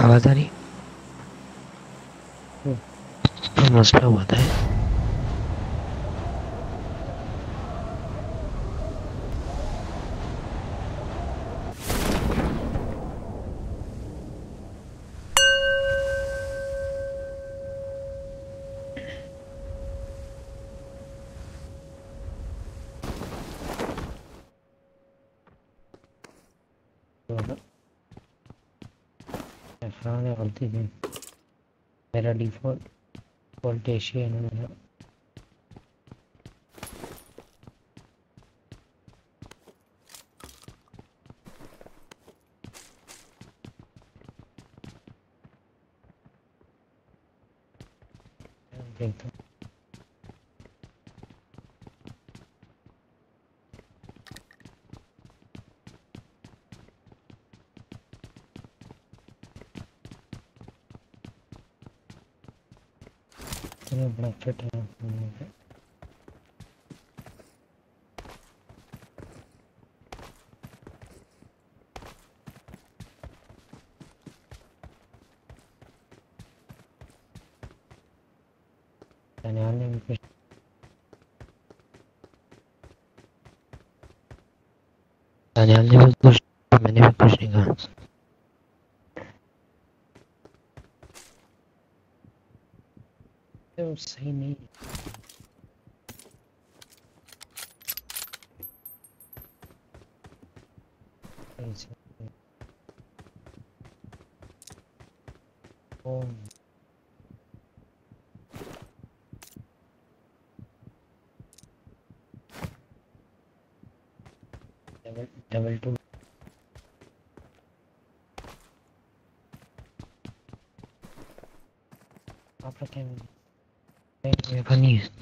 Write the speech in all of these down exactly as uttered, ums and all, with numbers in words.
आवाज आ रही? हम्म। तो मसला हुआ था। तो ना इरफान ने गलती की। मेरा डिफॉल्ट डिफॉल्ट एशियन है मेरा। देखता हूँ। इतने बड़ा फिट है फोन पे। दानियाल ने भी कुछ दानियाल ने भी कुछ, मैंने भी कुछ नहीं कहा। तो सही नहीं है इसे। ओ डबल डबल टू आपका क्या मेरे पास नहीं है।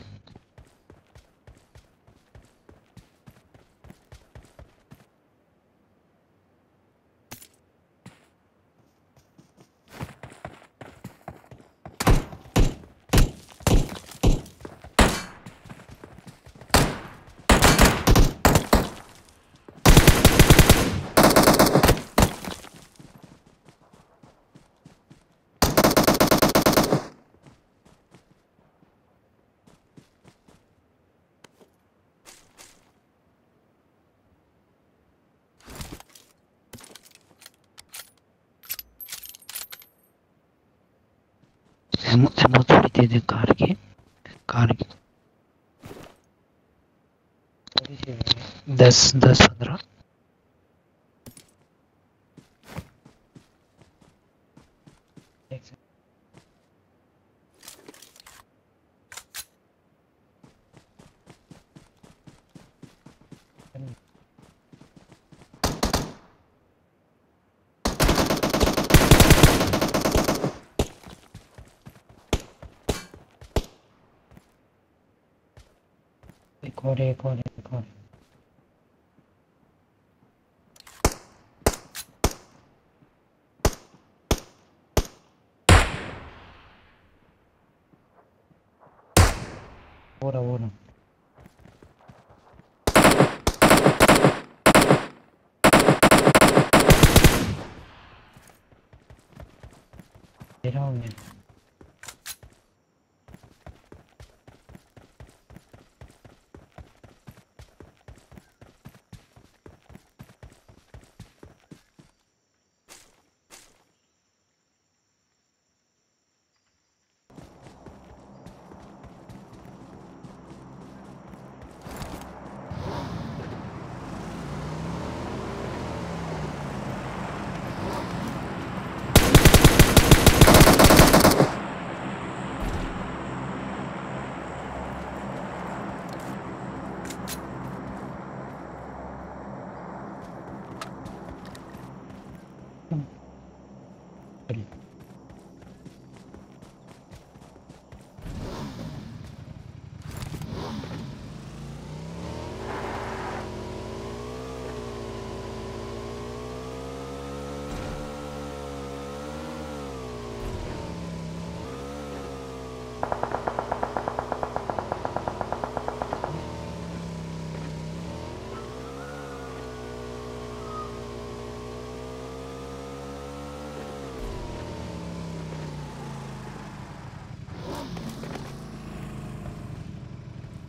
एमो एमो थोड़ी दे दे कार की कार की थोड़ी सी है। दस दस पंद्रह। एक सेकंड। एक और एक और एक और हो रहा हो रहा दे रहा हूँ मैं।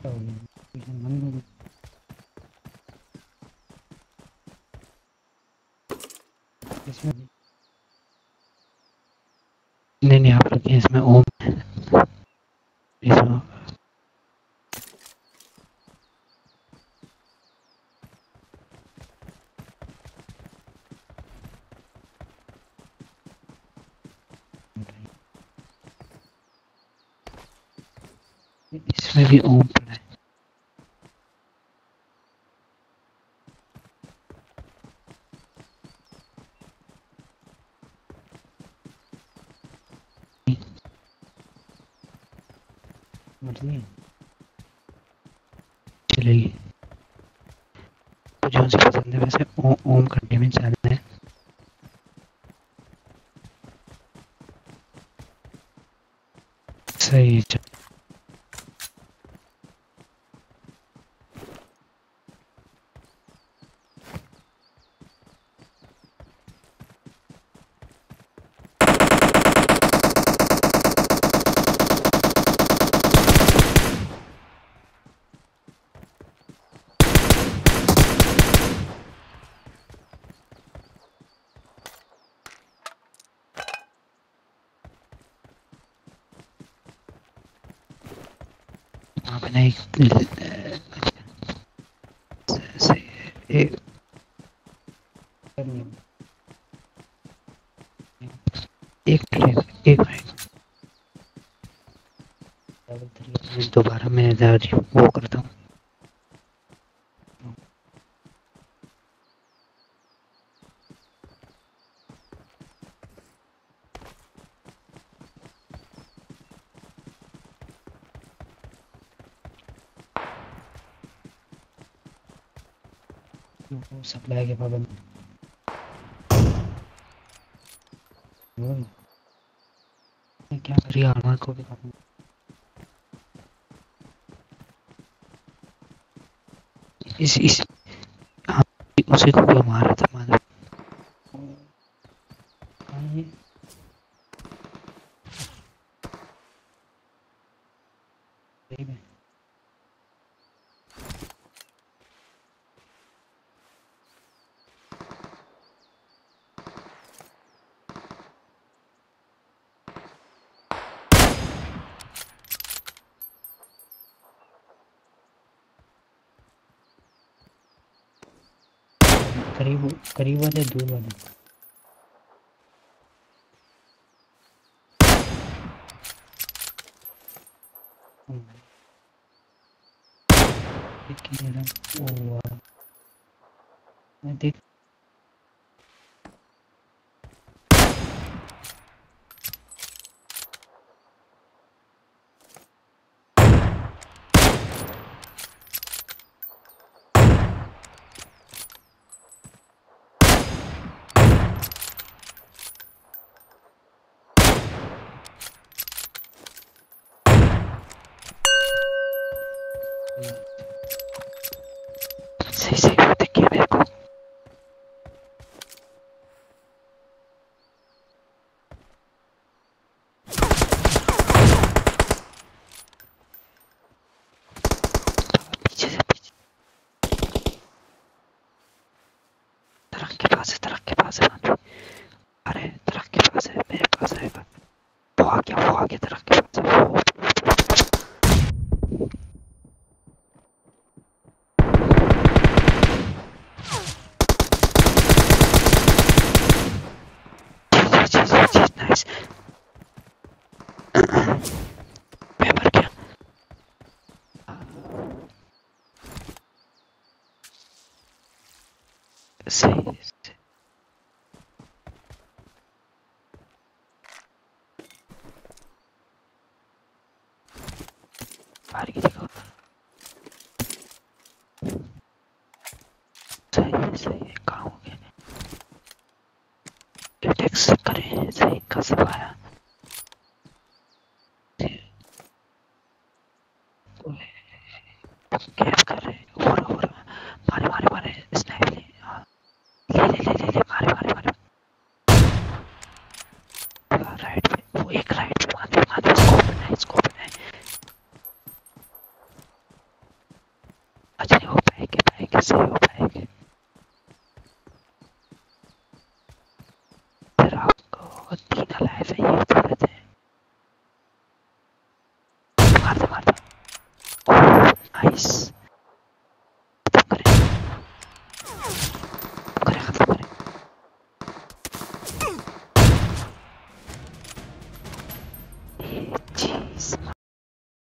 इसमें नहीं नहीं आप रखिए इसमें ओम है इसमें इसमें भी ओम पड़ा है। मतलब चलेगी तो जो सी पसंद है वैसे ओ, ओम करने में ज्यादा है। सही है। वहाँ पे ना एक सही है एक एक मिनट एक मिनट दोबारा मैं जा रही हूँ वो करता हूँ। सप्लाई के पाबंद क्या करिए आर्मर को भी काटूं। इस इस हाँ उसी को भी मारा था माधव। करीब करीब वाले दूर वाले मैं देख सही सही देखिए मेरे को पीछे से पीछे ट्रक के पास है ट्रक के पास है अरे ट्रक के पास है मेरे पास आएगा वो आ गया वो आ गया ट्रक के पास है वो नाइस मैं मर गया सही बाहर की देखो सही है सही है कहाँ हो गया अटैक्स करें सही का सब आया कैप कर रहे और और मारे मारे मारे स्नाइप ले ले ले ले ले मारे मारे मारे राइट पे वो एक राइट पे मारे मारे स्कोप है स्कोप है आज नहीं हो पाएगा, पाएगा कैसे हो पाएगा।